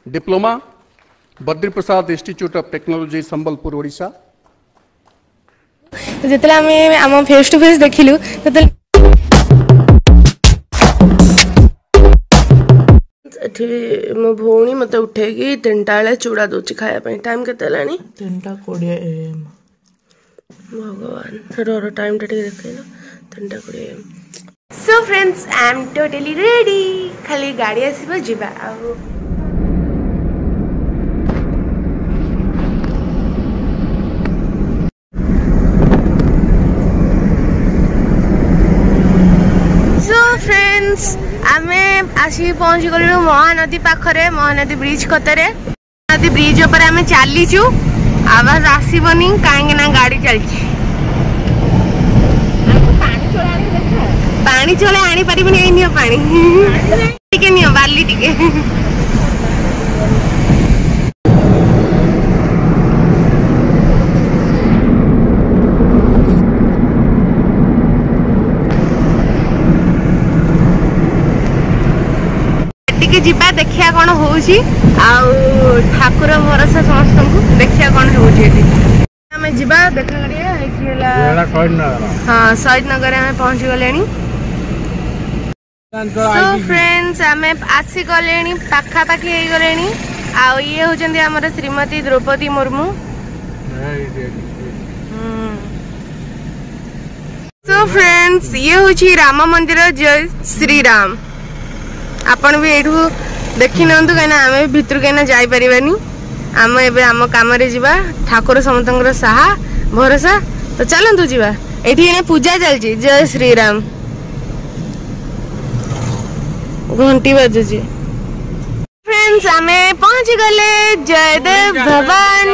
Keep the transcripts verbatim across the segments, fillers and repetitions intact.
Diploma Badri Prasad institute of technology Sambalpur Odisha. जितले आमे आम फेस टू फेस देखिलु मो भौणी मत उठे तीनटा बेले चूड़ा दूची खाया टाइम के तीनटा कोड़े एम भगवान रो टाइम टा देखेला तीनटा कोड़े एम। So friends I am totally ready खाली गाड़ी आसीबो जिबा आ आमे आसी पहुंच गलु महानदी पाखरे महानदी ब्रिज कतरे नदी ब्रिज ऊपर आमे चलीचु आवाज आसीबनी काहे ना गाड़ी चलची पानी चले आनी परिबनी ए नियो पानी टिके नियो बाली टिके जीवा देखिया कौन होउची आउ ठाकुर भरोसा समस्त को देखिया कौन होउची एठी हमें जीवा देखा करिया एठिला हां शहीद नगर में पहुंच गलेनी। सो फ्रेंड्स हमें आसी गलेनी पाखा पाखी हे गलेनी आउ ये होचंदी हमर श्रीमती द्रौपदी मुर्मू। सो फ्रेंड्स ये होची राम मंदिर जय श्री राम आपण भी एठू देखि नंतु कहीं आमे भितर कहीं जाई परिबानी आम एबे आम काम रे जीवा ठाकुर समतंगर साहा भरोसा तो चलंतु जीवा एठी ने पूजा चलची जय श्री राम घंटी बजुची। फ्रेंड्स आमे पहुंच गले जयदेव भवन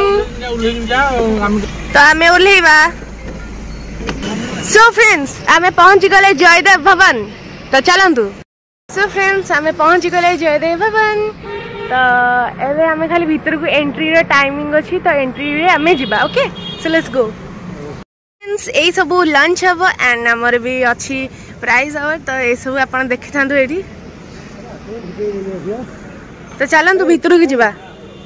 तो आमे ओल्हेबा। सो फ्रेंड्स आमे पहुंच गले जयदेव भवन तो चलंतु। सो फ्रेंड्स आमे पहुंच गले जयदेव भवन तो एबे आमे खाली भीतर को एंट्री रो टाइमिंग अछि तो एंट्री रे आमे जिबा okay so let's go. Friends ए सब लंच हबो एंड हमर भी अछि प्राइस हबो तो ए सब आपण देखि थांदो एठी तो चलंतु भीतर को जिबा।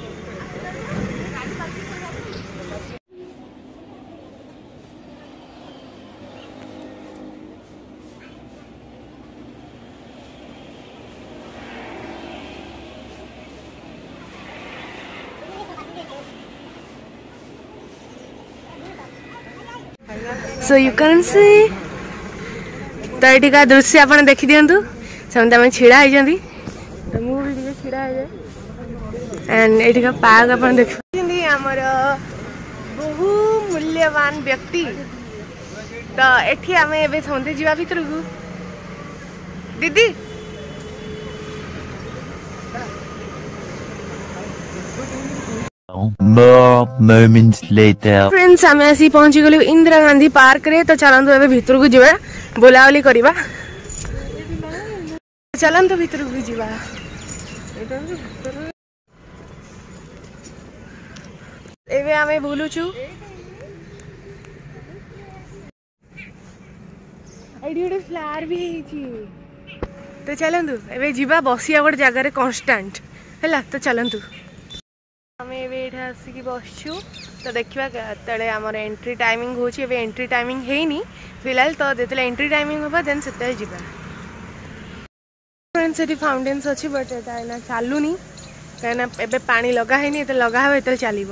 सो यू कैन सी तो ये का दृश्य आप देखी दिंतु समझते आम छिड़ा होती तो मुझे छिड़ा हो एंड ये का पार्क आप देखिए आमर बहु मूल्यवान व्यक्ति तो ये आम ए समझते जावा भर को दीदी More moments later. फ्रेंड्स आमे आसी पहुंच गलु इंदिरा गांधी पार्क रे तो चलंतु एबे भीतर को जिबा बोलावली करबा चलंतु भीतर को जिबा। एबे आमे बोलुछु एडी एडी फ्लावर भी हेची तो चलंतु एबे जिबा बसिया गोटे जगह रे कांस्टेंट हैला तो चलंतु आम आसिक बसचु तो देखा तले आमर एंट्री टाइमिंग होची एबे एंट्री टाइमिंग हेनी फिलहाल तो जेतले एंट्री टाइमिंग होबा देन सेते जिबा। फ्रेंड्स एटी फाउंटेन्स अछि बट एटा ना चालुनी कहना एबे पानी लगा हेनी एते लगा हो एते चलीबो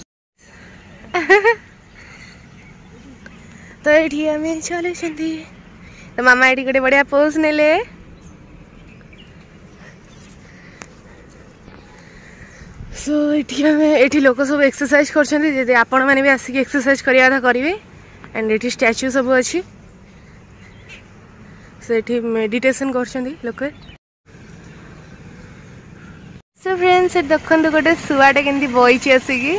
तो एठी आमे चले छथि तो मामा एठी गोटे बढ़िया पोज नेले। सो ये लोक सब एक्सरसाइज कर आपण मैंने भी आसिक एक्सरसाइज करिया था करेंगे एंड ये स्टैच्यू सब अच्छी सो ये मेडिटेशन कर लोक। सो फ्रेंड्स देखो गोटे शुआटे केमती बही आसिकी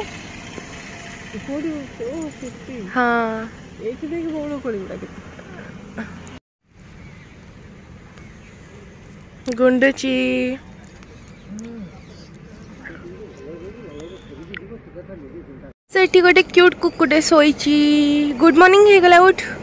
हाँ गुंडुची सो ये गोटे क्यूट कुकुटे शोची गुड मॉर्निंग हो गला उठ।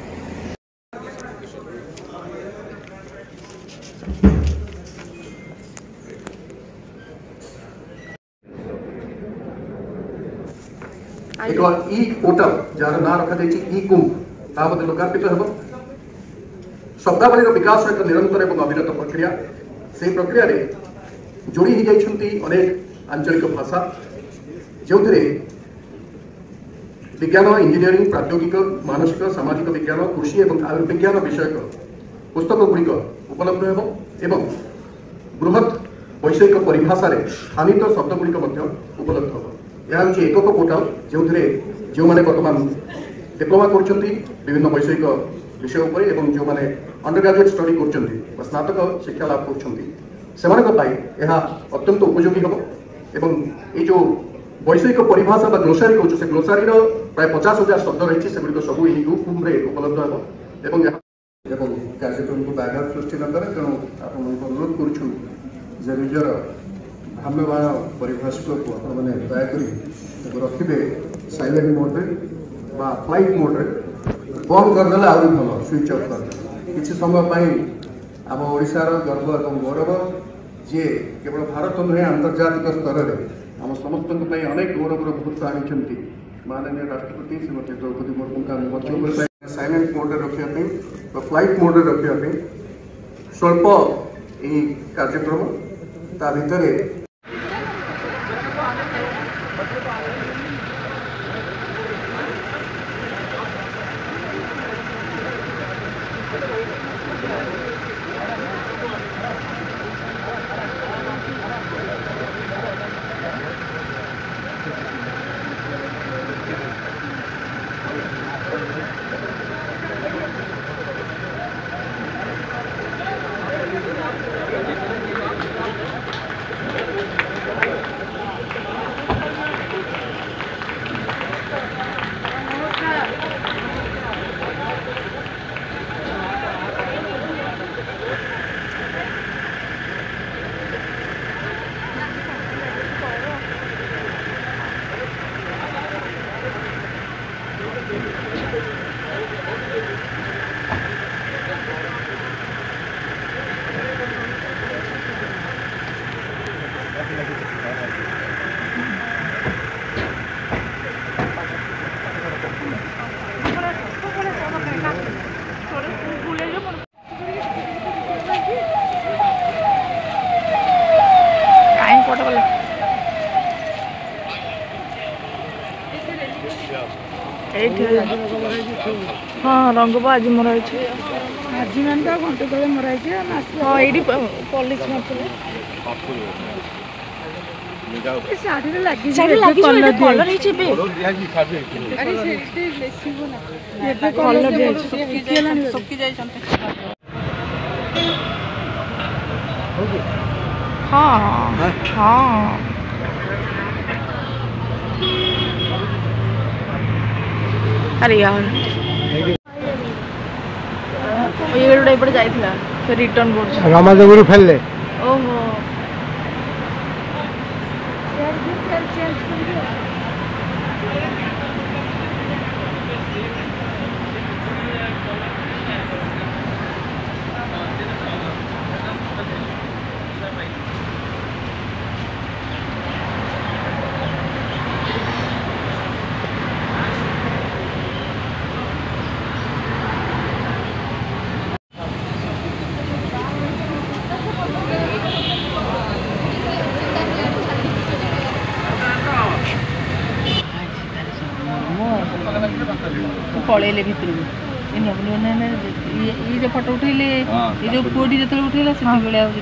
एक ई पोर्टाल जार ना रखा ई कुंभ लोकार्पित हो शब्दावली विकास एक निरंतर और अविरत प्रक्रिया से प्रक्रिया रे जोड़ी ही जाइछंती अनेक आंचलिक भाषा जो विज्ञान इंजीनियरिंग प्राद्योगिक मानसिक सामाजिक विज्ञान कृषि और आयुर्विज्ञान विषयक पुस्तक गुड़िक उपलब्ध एवं बृहत वैषयिक परिभाषा स्थानित शब्द गुड़िक उपलब्ध हो यह हूँ एकक पोर्टाल जो जो मैंने बर्तमान डिप्लोमा कर विभिन्न वैषयिक विषय उपर एवं जो मैंने अंडर ग्रेजुएट स्टडी कर स्नातक शिक्षा लाभ कर अत्यंत उपयोगी हम एवं ये जो वैषयिक परिभाषा ग्लोसारी कौन से ग्लोसारी प्राय पचास हजार शब्द रही से गुड़िक सब यू कुम्भे उपलब्ध हो कार्यक्रम को व्याघात सृष्टि न करे तेणु आप अनुरोध करुँ निजर भ्राम्यमाण परिभाषक को आपने दयाकोरी रखिए साइलेंट मोड्रे फ्लाइट मोड्रे बंद करदे आहरी भल स्विच अफ कर किसी समय आम ओडार गर्व और गौरव जी केवल भारत नुहे आंतर्जातिक स्तर में आम समस्त अनेक गौरव मुहूर्त आनी माननीय राष्ट्रपति श्रीमती द्रौपदी मुर्मू का मध्य साइलेंट मोड्रे रखापी फ्लाइट मोड्रे रखापी स्वल्प यही कार्यक्रम ता भितर हाँ रंग आज मराई आज मान तो घंटे तले मराई हाँ ये पॉलिश शाढ़ी लगी कलर कलर हाँ हाँ अरे यार ये गोटे एपटे जाइथिला फिर रिटर्न कर रामादेवरू फेलले ओहो पलैले भितर ये फोटो उठेले ये जो पुओटी जो उठेला से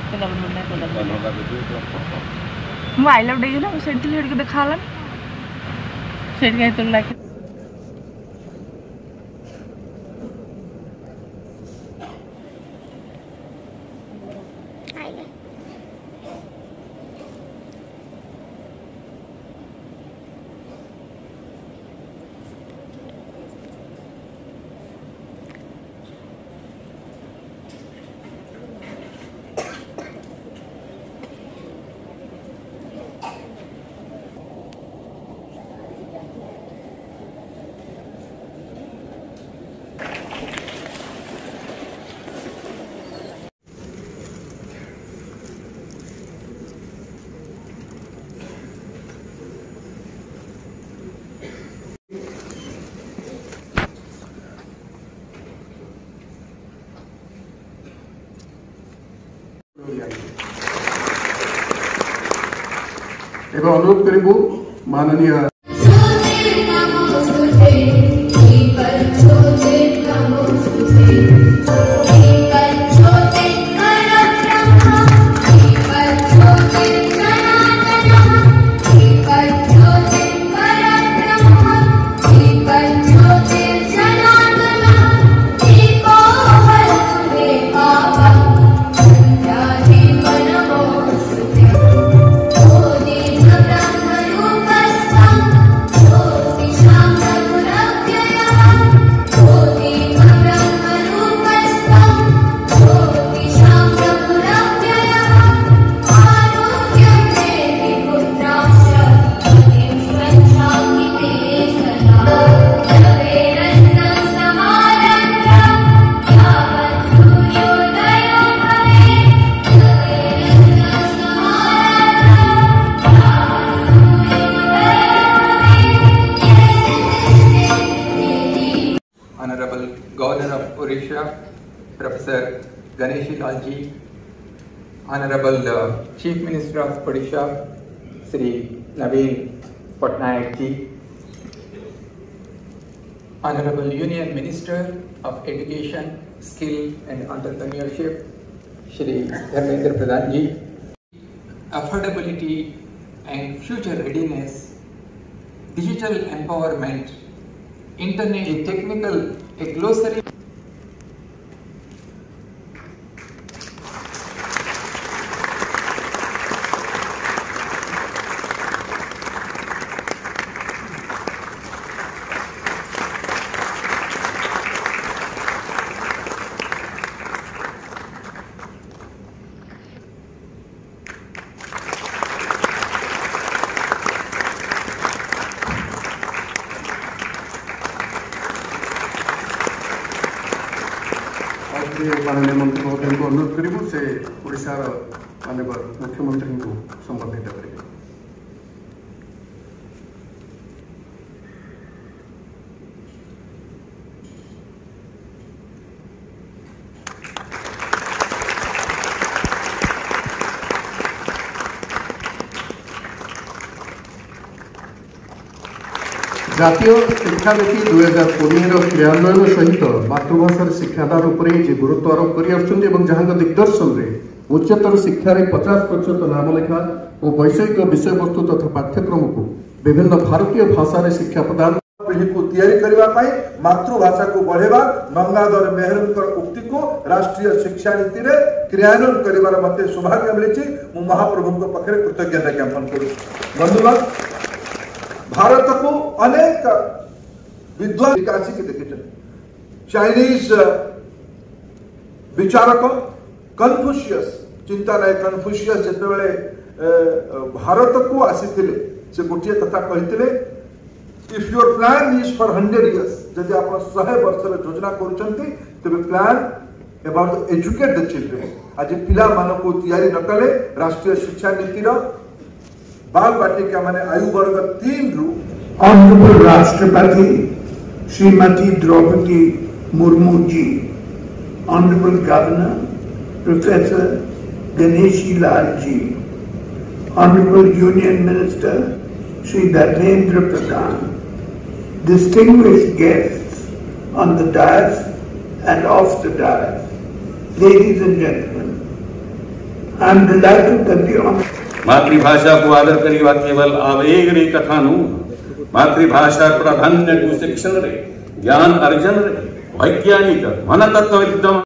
आई लव डे ना से देखा से लागे एवं अनुरोध करिबु माननीय Honorable Governor of Odisha, Professor Ganeshi Lal ji, Honorable uh, Chief Minister of Odisha, Shri Naveen Patnaik ji, Honorable Union Minister of Education, Skill and Entrepreneurship, Shri Dharmendra Pradhan ji, affordability and future readiness, digital empowerment, internet, a technical, a glossary. माननीय मंत्री महोदय को अनुरोध करूँ से ओडिशार माननीय मुख्यमंत्री को संबोधित करेंगे। जातीय शिक्षानीति दुई हजार कोड़े क्रियान्वयन सहित मातृभाषार शिक्षादान उपर जे गुरुत्व आरोप कर दिग्दर्शन में उच्चतर शिक्षार पचास प्रतिशत नामलेखा और वैषयिक विषय वस्तु तथा पाठ्यक्रम को विभिन्न भारतीय भाषा शिक्षा प्रदान पीढ़ी को तैयारी करने मातृभाषा को बढ़ेवा गंगाधर मेहर उक्ति को राष्ट्रीय शिक्षा नीति में क्रियान्वयन कर मत सौभाग्य मिली। मु महाप्रभु पाखे कृतज्ञता ज्ञापन करूँ। बंधुगण, भारत को अनेक विद्वान विकासी के देखे चाइनीज विचारक कन्फ्यूशियस चिंतानाय कन्फ्यूशियस जिते भारत को आसी से गोटे कथा कहते, if your plan is for hundred years, जदि आप शहे वर्ष योजना करें plan about educate the children. आज पिला मान को तैयारी न कले राष्ट्रीय शिक्षा नीतिर बाल बाटिका माने आयु वर्ग तीन रु ऑनरेबल राष्ट्रपति Shrimati Draupadi Murmu ji, honourable governor professor Ganeshi Lal ji, honourable union minister Shri Dharmendra Pradhan, distinguished guests on the dais and off the dais, ladies and gentlemen, I am delighted that the honor मातृभाषा को आदर करिवा केवल आवेग रे कथा नु मातृभाषा प्राधान्य को शिक्षण रे ज्ञान अर्जन रे वैज्ञानिक मन तत्व